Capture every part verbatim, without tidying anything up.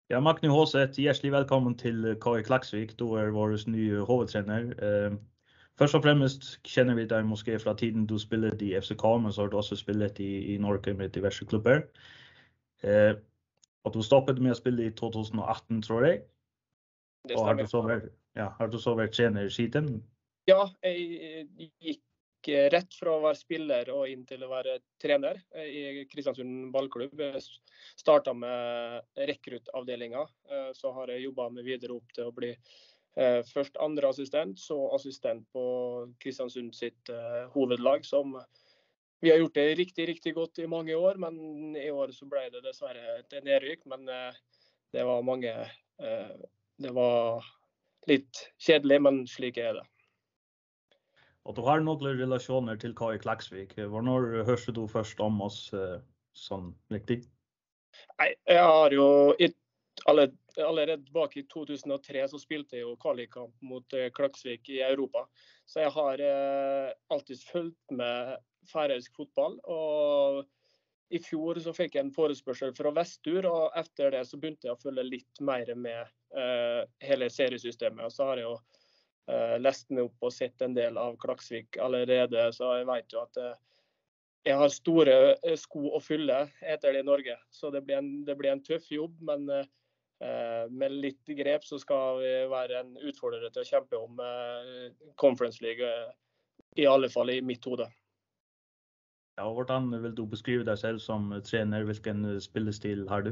Ja, Magni Håseth, hjertelig velkommen til K I Klaksvik. Du er vår nye hovedtrener. Eh, først og fremst kjenner vi deg måske fra tiden du spillet i F C K, men så har du også spillet i, i Norge med diverse klubber. Eh, og du stoppet med å spille i to tusen og atten, tror jeg. Det og har stemmer. du så vært, ja, har du så vært trener siden? Ja, jeg gikk rett fra å være spiller og inn til å være trener i Kristiansund ballklubb. Jeg startet med rekruttavdelingen, så har jeg jobbet med videre opp til å bli først andre assistent, så assistent på Kristiansund sitt hovedlag, som vi har gjort det riktig, riktig godt i mange år, men i år så ble det dessverre et nedrykk, men det var mange, det var litt kjedelig, men slik er det. Og du har noen relasjoner til K I Klaksvik. Hvornår hørte du først om oss uh, sånn riktig? Nei, jeg har jo allerede, allerede bak i to tusen og tre så spilte jeg jo kvalikkamp mot uh, Klaksvik i Europa. Så jeg har uh, alltid fulgt med færøysk fotball, og i fjor så fikk jeg en forespørsel fra Vestur, og etter det så begynte jeg å følge litt mer med uh, hele seriesystemet, og så har jeg jo Uh, lest meg opp og sett en del av Klaksvik allerede, så jeg vet jo at uh, jeg har store uh, sko å fylle etter det i Norge, så det blir en, det blir en tøff jobb, men uh, med litt grep så skal vi være en utfordrer til å kjempe om uh, Conference League, uh, i alle fall i mitt hode. Ja, og hvordan vil du beskrive deg selv som trener? Hvilken spillestil har du?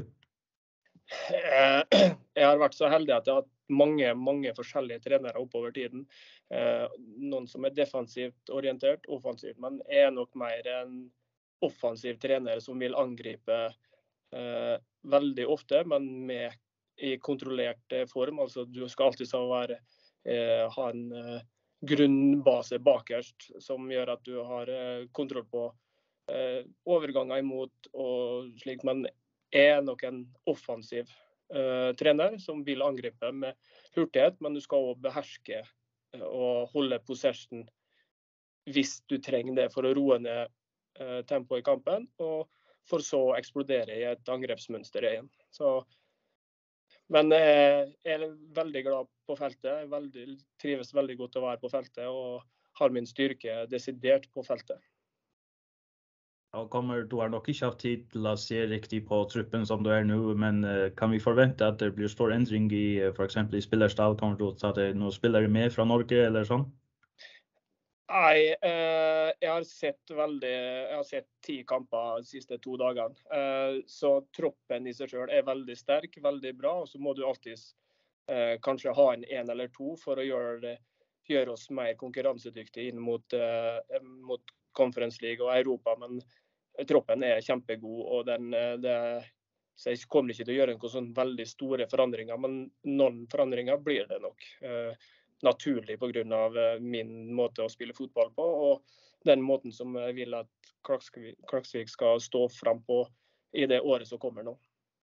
Uh, jeg har vært så heldig at jeg har hatt mange, mange forskjellige trenere oppover tiden. Eh, noen som er defensivt orientert, offensivt, men er nok mer en offensiv trener som vil angripe eh, veldig ofte, men med i kontrollert form. Altså, du skal alltid så være, eh, ha en eh, grunnbase bakerst, som gjør at du har eh, kontroll på eh, overganger imot og slik, men er nok en offensiv Uh, trener som vil angripe med hurtighet, men du skal også beherske uh, og holde possession hvis du trenger det for å roe ned uh, tempoet i kampen, og for så å eksplodere i et angrepsmønster igjen. Så, men uh, jeg er veldig glad på feltet, jeg veldig, trives veldig godt å være på feltet, og har min styrke desidert på feltet. Og kommer, du har nok ikke hatt tid til å se riktig på truppen som du er nå, men uh, kan vi forvente at det blir stor endring i, uh, for eksempel i spillerstall? Kommer du til at det er noen spillere med fra Norge eller sånn? Nei, uh, jeg har sett veldig, jeg har sett ti kamper de siste to dagene, uh, så troppen i seg selv er veldig sterk, veldig bra, og så må du alltid uh, kanskje ha en en eller to for å gjøre, det, gjøre oss mer konkurransedyktige inn mot, uh, mot Conference League og Europa, men troppen er kjempegod, og den, det, så jeg kommer ikke til å gjøre noen sånn veldig store forandringer, men noen forandringer blir det nok eh, naturlig på grunn av eh, min måte å spille fotball på, og den måten som jeg vil at Klaksvik, Klaksvik skal stå frem på i det året som kommer nå.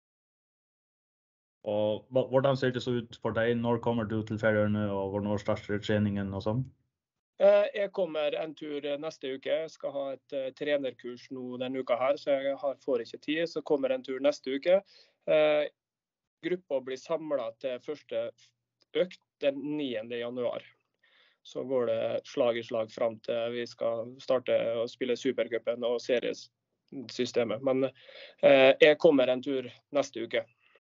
Og hvordan ser det så ut for deg? Når kommer du til Færøyene, og når starter treningen og sånn? Jeg kommer en tur neste uke. Jeg skal ha et uh, trenerkurs nå denne uka her, så jeg har, får ikke tid. Så kommer en tur neste uke. Uh, gruppa blir samlet til første økt den niende januar. Så går det slag i slag frem til vi skal starte å spille Supercupen og seriesystemet. Men uh, jeg kommer en tur neste uke.